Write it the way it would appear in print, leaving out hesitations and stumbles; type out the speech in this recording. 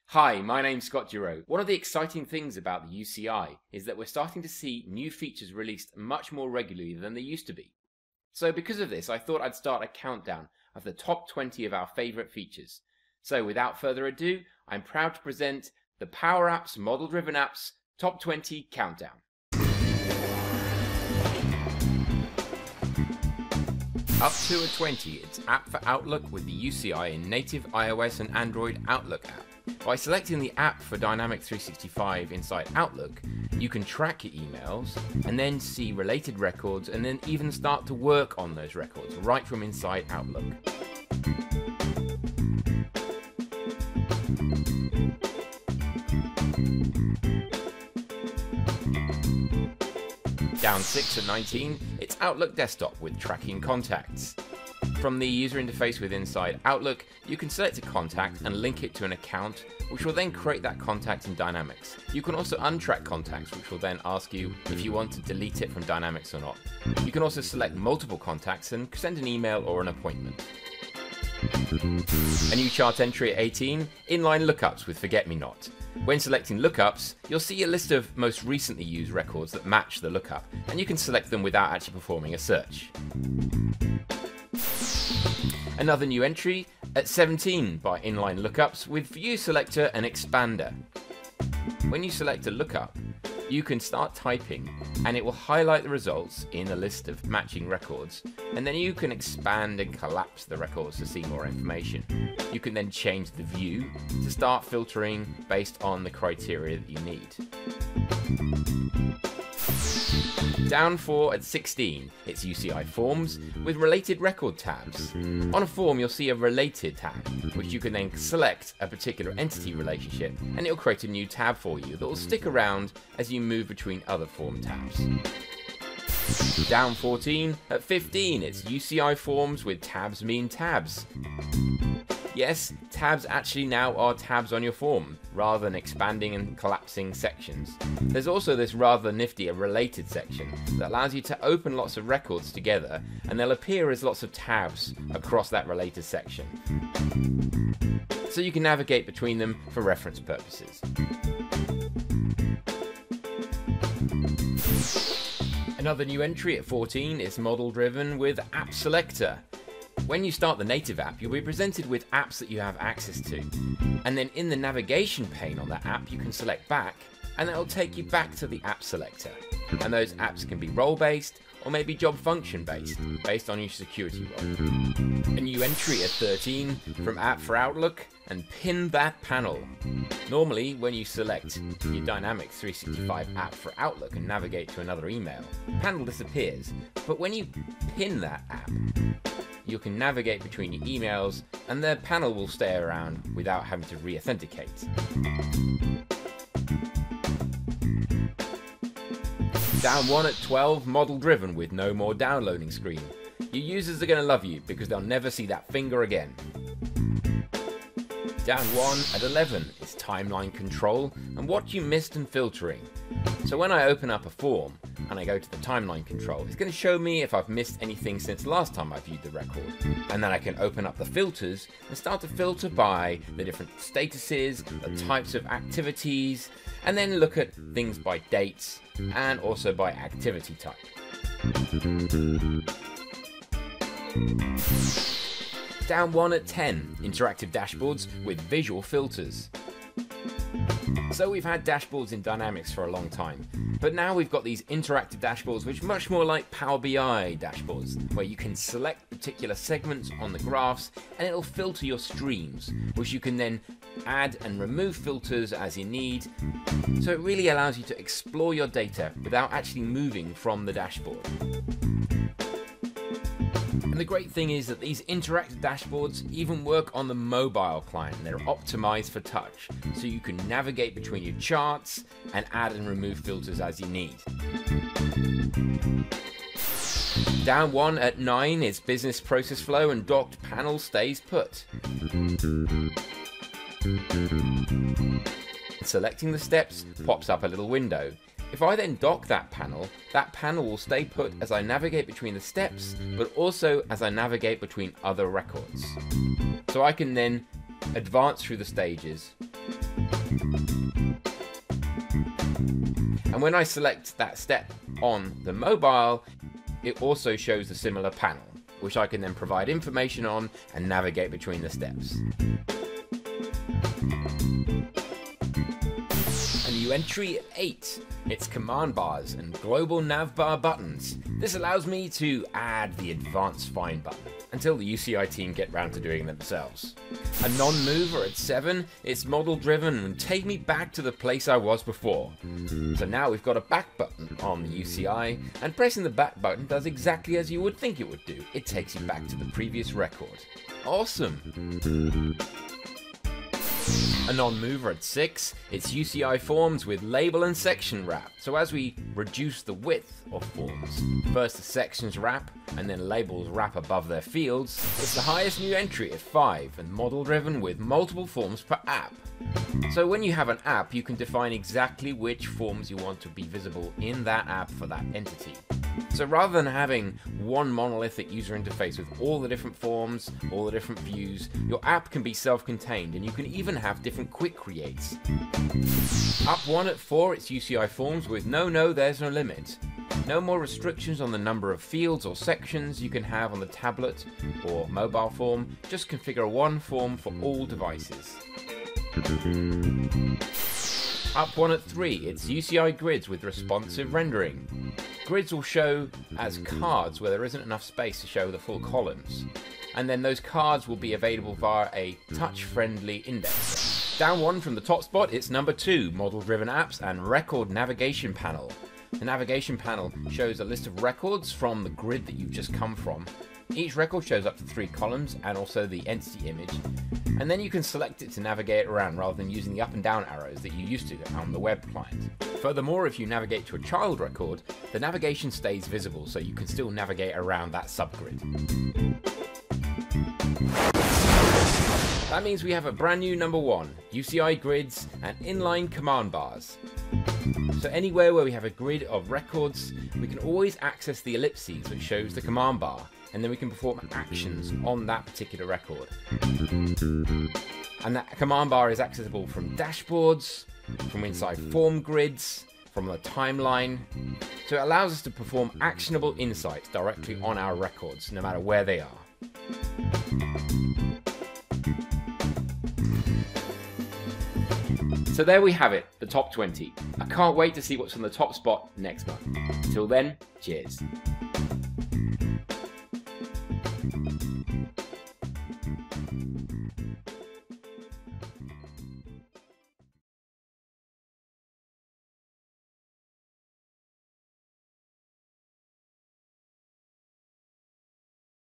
Hi, my name's Scott Giroux. One of the exciting things about the UCI is that we're starting to see new features released much more regularly than they used to be. So because of this, I thought I'd start a countdown of the top 20 of our favourite features. So without further ado, I'm proud to present the PowerApps Model-Driven Apps Top 20 Countdown. Up to a 20, it's App for Outlook with the UCI in native iOS and Android Outlook app. By selecting the app for Dynamics 365 inside Outlook, you can track your emails and then see related records and then even start to work on those records right from inside Outlook. Down 6 at 19, it's Outlook Desktop with tracking contacts. From the user interface with inside Outlook, you can select a contact and link it to an account, which will then create that contact in Dynamics. You can also untrack contacts, which will then ask you if you want to delete it from Dynamics or not. You can also select multiple contacts and send an email or an appointment. A new chart entry at 18, Inline lookups with Forget Me Not. When selecting lookups, you'll see a list of most recently used records that match the lookup, and you can select them without actually performing a search. Another new entry at 17 by Inline lookups with View Selector and Expander. When you select a lookup, you can start typing and it will highlight the results in a list of matching records, and then you can expand and collapse the records to see more information. You can then change the view to start filtering based on the criteria that you need. Down 4 at 16, it's UCI Forms with related record tabs. On a form, you'll see a related tab, which you can then select a particular entity relationship, and it'll create a new tab for you that will stick around as you move between other form tabs. Down 14 at 15, it's UCI Forms with tabs mean tabs. Yes, tabs actually now are tabs on your form, rather than expanding and collapsing sections. There's also this rather nifty related section that allows you to open lots of records together, and they'll appear as lots of tabs across that related section. So you can navigate between them for reference purposes. Another new entry at 14 is model-driven with App Selector. When you start the native app, you'll be presented with apps that you have access to. And then in the navigation pane on that app, you can select back, and that'll take you back to the app selector. And those apps can be role-based, or maybe job function-based, based on your security role. A new entry at 13 from App for Outlook, and pin that panel. Normally, when you select your Dynamics 365 app for Outlook and navigate to another email, the panel disappears. But when you pin that app, you can navigate between your emails and the panel will stay around without having to re-authenticate. Down 1 at 12, model-driven with no more downloading screen. Your users are going to love you because they'll never see that finger again. Down 1 at 11 is timeline control and what you missed and filtering. So when I open up a form and I go to the timeline control, it's going to show me if I've missed anything since last time I viewed the record. And then I can open up the filters and start to filter by the different statuses, the types of activities, and then look at things by dates and also by activity type. Down 1 at 10, interactive dashboards with visual filters. So we've had dashboards in Dynamics for a long time, but now we've got these interactive dashboards which are much more like Power BI dashboards, where you can select particular segments on the graphs and it'll filter your streams, which you can then add and remove filters as you need. So it really allows you to explore your data without actually moving from the dashboard. And the great thing is that these interactive dashboards even work on the mobile client. They're optimized for touch, so you can navigate between your charts and add and remove filters as you need. Down 1 at 9 is business process flow and docked panel stays put. Selecting the steps pops up a little window. If I then dock that panel will stay put as I navigate between the steps, but also as I navigate between other records. So I can then advance through the stages And when I select that step on the mobile, it also shows a similar panel, which I can then provide information on and navigate between the steps. A new entry 8, it's command bars and global NavBar buttons. This allows me to add the advanced find button until the UCI team get round to doing it themselves. A non-mover at 7, it's model driven and take me back to the place I was before. So now we've got a back button on the UCI, and pressing the back button does exactly as you would think it would do. It takes you back to the previous record. Awesome! A non-mover at 6, it's UCI forms with label and section wrap. So as we reduce the width of forms, first the sections wrap and then labels wrap above their fields, it's the highest new entry at 5 and model driven with multiple forms per app. So when you have an app, you can define exactly which forms you want to be visible in that app for that entity. So rather than having one monolithic user interface with all the different forms, all the different views, your app can be self-contained and you can even have different quick creates. Up 1 at 4, it's UCI forms with no, there's no limit. No more restrictions on the number of fields or sections you can have on the tablet or mobile form, just configure one form for all devices. Up 1 at 3, it's UCI grids with responsive rendering. Grids will show as cards where there isn't enough space to show the full columns, and then those cards will be available via a touch-friendly indexer. Down 1 from the top spot, it's number 2, model-driven apps and record navigation panel. The navigation panel shows a list of records from the grid that you've just come from. Each record shows up to 3 columns and also the entity image, and then you can select it to navigate around rather than using the up and down arrows that you used to on the web client. Furthermore, if you navigate to a child record, the navigation stays visible so you can still navigate around that subgrid. That means we have a brand new number 1, UCI grids and inline command bars. So anywhere where we have a grid of records, we can always access the ellipses that shows the command bar, and then we can perform actions on that particular record. And that command bar is accessible from dashboards, from inside form grids, from the timeline. So it allows us to perform actionable insights directly on our records, no matter where they are. So there we have it, the top 20. I can't wait to see what's on the top spot next month. Till then, cheers.